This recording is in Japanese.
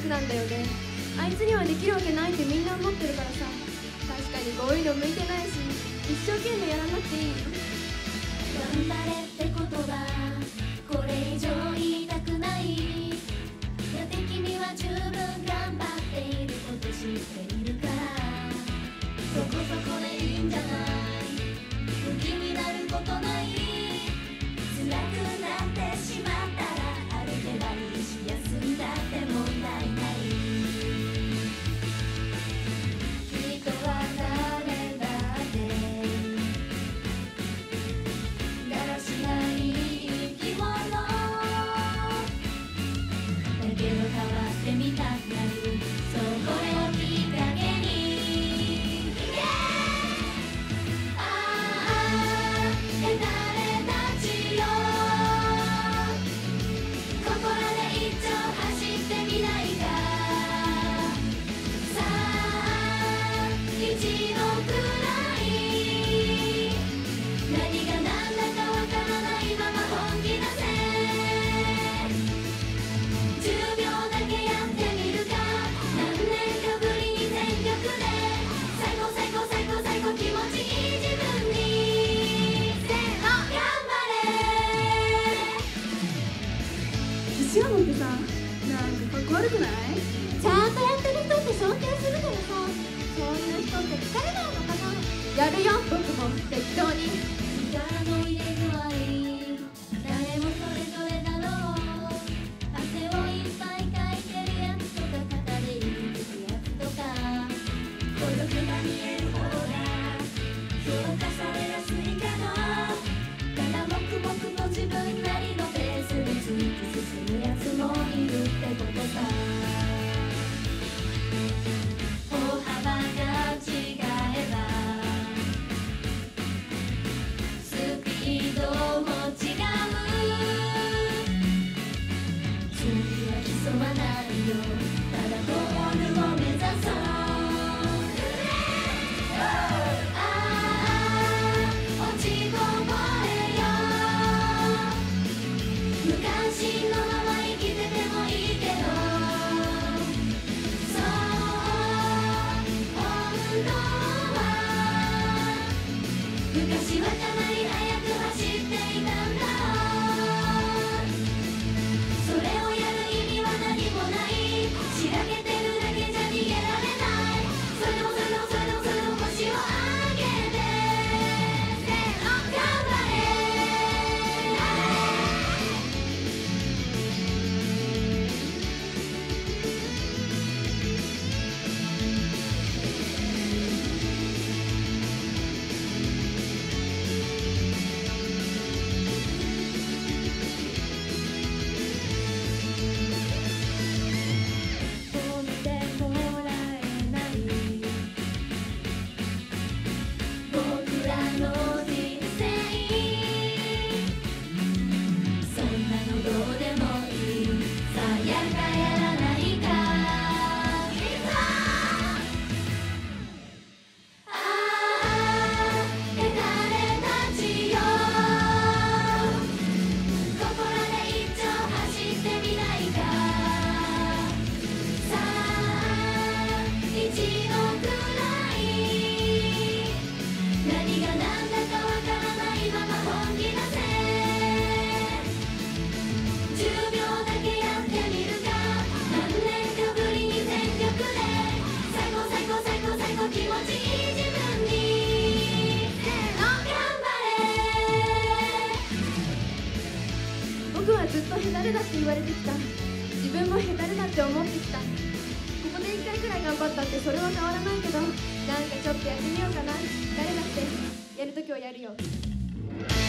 なんだよね。あいつにはできるわけないってみんな思ってるからさ。確かにこういうの向いてないし、一生懸命やらなくていい。 頑張れって言葉これ以上言いたくない。だって君は十分頑張っていること知っているから、そこそこでいいんじゃない。不気になることない。辛くなってしまったら歩けばいいし、休んだって問題ない。人は誰だってだらしない生き物だけど変わってみたくなる。そうこれをきっかけにああ誰たちよ、ここらで一丁走ってみないか。さあ一度くらい何が何だかわからないまま本気出せ。10秒だけやってみるか。何年かぶりに全力で最高最高最高最高気持ちいい自分にせーの頑張れ。 寿司屋のってさ、なんかかっこ悪くない？ ちゃんとやってる人って尊敬するけどさ、そういう人って疲れないのかな。 やるよ、僕も適当に。 力の入れ具合誰もそれぞれだろう。汗をいっぱいかいてるやつとか肩でいくやつとか孤独が見える方が評価されやすいけど、ただ黙々と自分なりのペースで突き進むやつもいるってことさ。歩幅が違えばスピードも違う。次は競わないよ、ただゴールを目指そう。ああ落ちこぼれよ、無関心のまま生きててもいいけど、そう本当は昔はかなり速く走っていたんだろう。それをやる意味は何もない。しらけてるだけじゃ逃げられない。それでもそれでもそれでもそれでも腰を上げてせーの頑張れ。褒めてもらえない僕らの人生、そんなのどうでもいい。さあやるかやらないか。ああ誰たちよ、ここらで一丁走ってみないか。さあ一度くらい何が何だかわからないまま本気出せ。10秒だけやってみるか。何年かぶりに全力で最高最高最高最高気持ちいい自分にせーの頑張れ。 僕はずっとヘタレだって言われてきた。自分もヘタレだって思ってきた。ここで1回くらい頑張ったってそれは変わらないけど、なんかちょっとやってみようかな。誰だってやるときはやるよ。